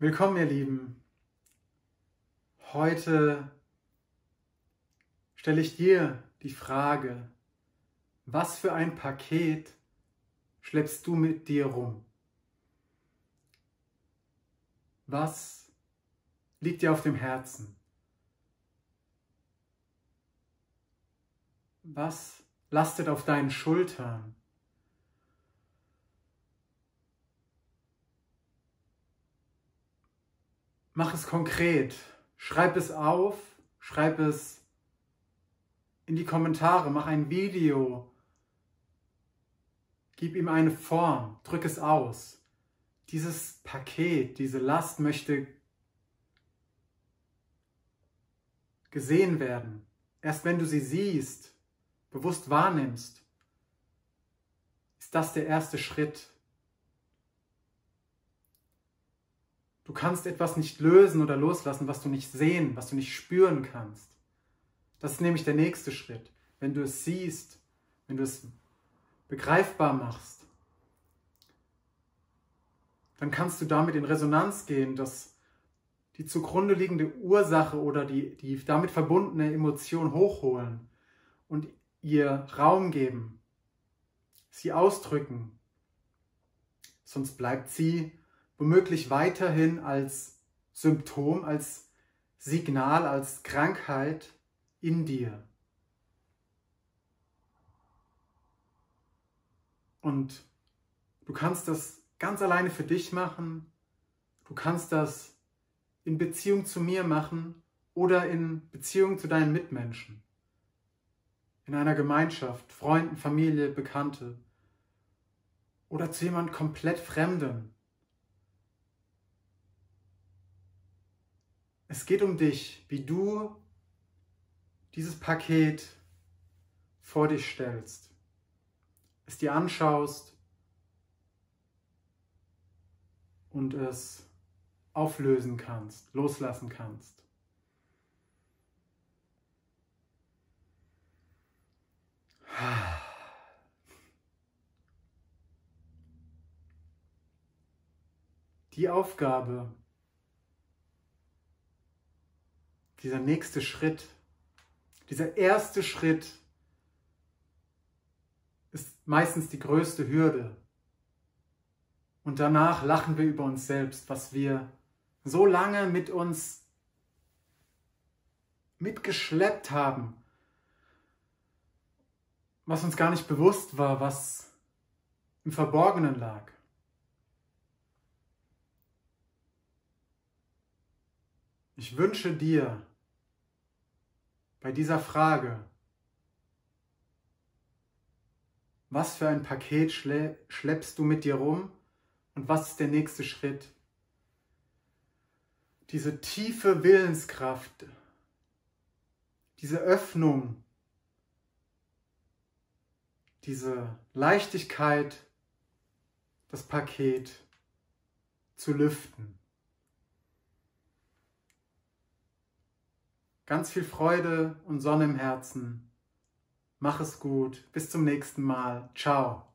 Willkommen, ihr Lieben. Heute stelle ich dir die Frage, was für ein Paket schleppst du mit dir rum? Was liegt dir auf dem Herzen? Was lastet auf deinen Schultern? Mach es konkret. Schreib es auf, schreib es in die Kommentare, mach ein Video, gib ihm eine Form, drück es aus. Dieses Paket, diese Last möchte gesehen werden. Erst wenn du sie siehst, bewusst wahrnimmst, ist das der erste Schritt. Du kannst etwas nicht lösen oder loslassen, was du nicht sehen, was du nicht spüren kannst. Das ist nämlich der nächste Schritt. Wenn du es siehst, wenn du es begreifbar machst, dann kannst du damit in Resonanz gehen, dass die zugrunde liegende Ursache oder die damit verbundene Emotion hochholen und ihr Raum geben, sie ausdrücken. Sonst bleibt sie womöglich weiterhin als Symptom, als Signal, als Krankheit in dir. Und du kannst das ganz alleine für dich machen, du kannst das in Beziehung zu mir machen oder in Beziehung zu deinen Mitmenschen, in einer Gemeinschaft, Freunden, Familie, Bekannte oder zu jemand komplett Fremdem. Es geht um dich, wie du dieses Paket vor dich stellst, es dir anschaust und es auflösen kannst, loslassen kannst. Die Aufgabe, dieser nächste Schritt, dieser erste Schritt ist meistens die größte Hürde. Und danach lachen wir über uns selbst, was wir so lange mit uns mitgeschleppt haben, was uns gar nicht bewusst war, was im Verborgenen lag. Ich wünsche dir bei dieser Frage, was für ein Paket schleppst du mit dir rum und was ist der nächste Schritt? Diese tiefe Willenskraft, diese Öffnung, diese Leichtigkeit, das Paket zu lüften. Ganz viel Freude und Sonne im Herzen. Mach es gut. Bis zum nächsten Mal. Ciao.